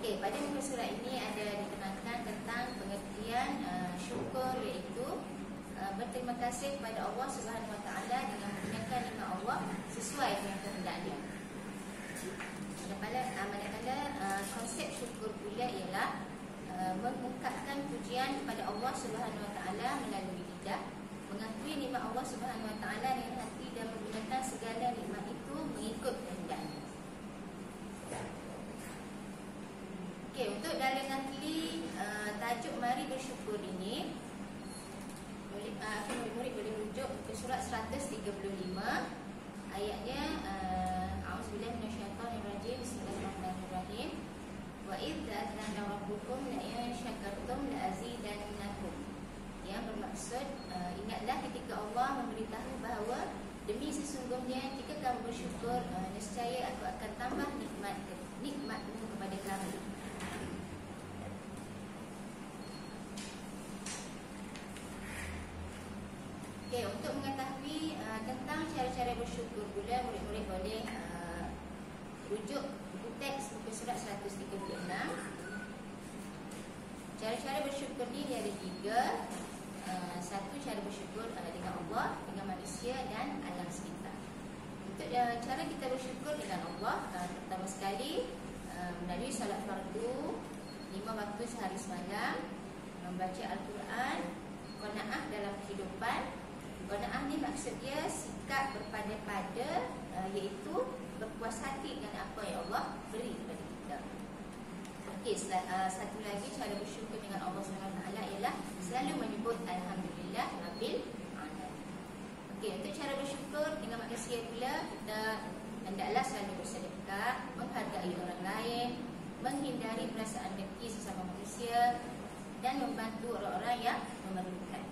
Okey, pada muka surat ini ada diterangkan tentang pengertian syukur, iaitu berterima kasih kepada Allah Subhanahu Wa Taala dengan menggunakan nikmat Allah sesuai dengan kehendaknya. Manakala konsep syukur pula ialah mengungkapkan pujian kepada Allah Subhanahu Wa Taala melalui lidah, mengakui nikmat Allah Subhanahu Wa Taala dengan hati dan menggunakan segala nikmat itu mengikut kehendaknya. Okey, untuk dalam nakli tajuk Mari Bersyukur ini, murid-murid boleh rujuk ke surat 135, ayatnya A'udzubillahi minasyaitonirrajim. Bismillahirrahmanirrahim. Wa idz ta'ala rabbukum la in syakartum la azidannakum. Yang bermaksud, ingatlah ketika Allah memberitahu bahawa demi sesungguhnya jika kamu bersyukur, nescaya aku akan tambah nikmatmu kepada kamu. Okey, untuk mengetahui tentang cara-cara bersyukur pula, murid-murid boleh rujuk buku teks muka surat 136. Cara-cara bersyukur ni ada 3. Satu, cara bersyukur dengan Allah, dengan manusia dan alam sekitar. Untuk cara kita bersyukur dengan Allah, pertama sekali melalui salat fardu 5 waktu sehari semalam, membaca Al-Quran, qanaah dalam kehidupan. Qanaah ni maksud dia sikap berpada-pada, iaitu berpuas hati dengan apa yang Allah beri kepada kita. Okey, satu lagi cara bersyukur dengan Allah SWT ialah selalu menyebut Alhamdulillah Rabbil Alamin. Okey, untuk cara bersyukur dengan manusia pula, kita hendaklah selalu bersedekah, menghargai orang lain, menghindari perasaan dengki sesama manusia dan membantu orang-orang yang memerlukan.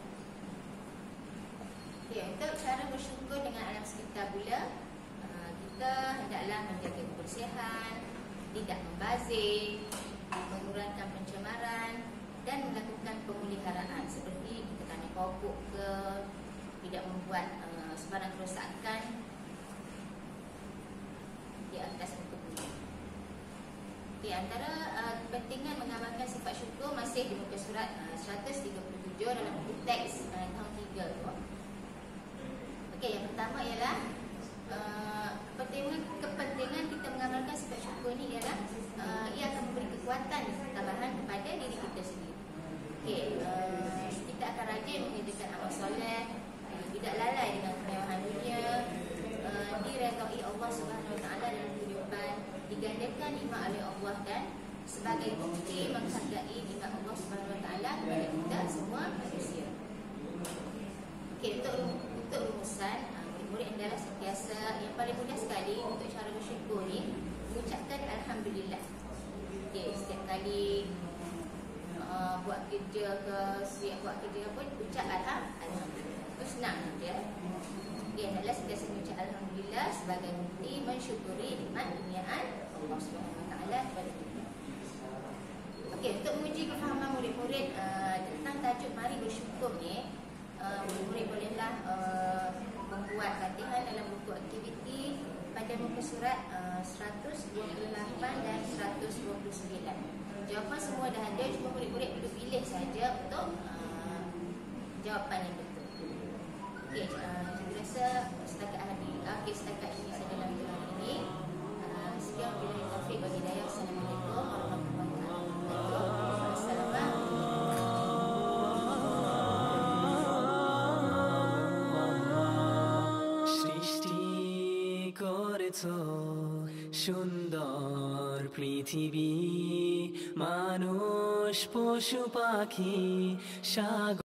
Okay, untuk cara bersyukur dengan alam sekitar pula, kita hendaklah menjaga kebersihan, tidak membazir, mengurangkan pencemaran dan melakukan pemeliharaan seperti kita tanam pokok ke, tidak membuat sebarang kerosakan di atas muka bumi. Okay, antara kepentingan mengamalkan sifat syukur masih di muka surat 137 dalam buku teks tahun 3 tu. Okey, yang pertama ialah kepentingan kita mengamalkan sifat syukur ni ialah ia akan memberi kekuatan tambahan kepada diri kita sendiri. Okey, kita akan rajin mengerjakan amal soleh, tidak lalai dengan kemewahan dunia, diredai Allah Subhanahu Wa Taala dalam kehidupan, digandakan nikmat oleh Allah dan sebagai bukti menghargai nikmat Allah Subhanahu Wa Taala kepada kita semua manusia. Okey, untuk rumusan, murid adalah sentiasa, yang paling mudah sekali untuk cara bersyukur ni mengucapkan Alhamdulillah. Okey, setiap kali buat kerja ke, setiap buat kerja pun ucap Alhamdulillah. Itu senang je. Okey, adalah sentiasa mengucap Alhamdulillah sebagai bukti mensyukuri nikmat kurniaan Allah Subhanahu Wa Taala kepada kita. Okey, untuk menguji kefahaman murid-murid tentang tajuk Mari Bersyukur ni, murid bolehlah membuat latihan dalam buku aktiviti pada muka surat 128 dan 129. Jawapan semua dah ada, cuma murid-murid perlu pilih saja untuk jawapan yang betul. Okey, saya rasa setakat ini saja dalam video hari ini. Sekian, wabillahi taufiq wal hidayah. Assalamualaikum warahmatullahi wabarakatuh. Assalamualaikum. সুন্দর পৃথিবী, মানুষ পশু পাখি সাগর।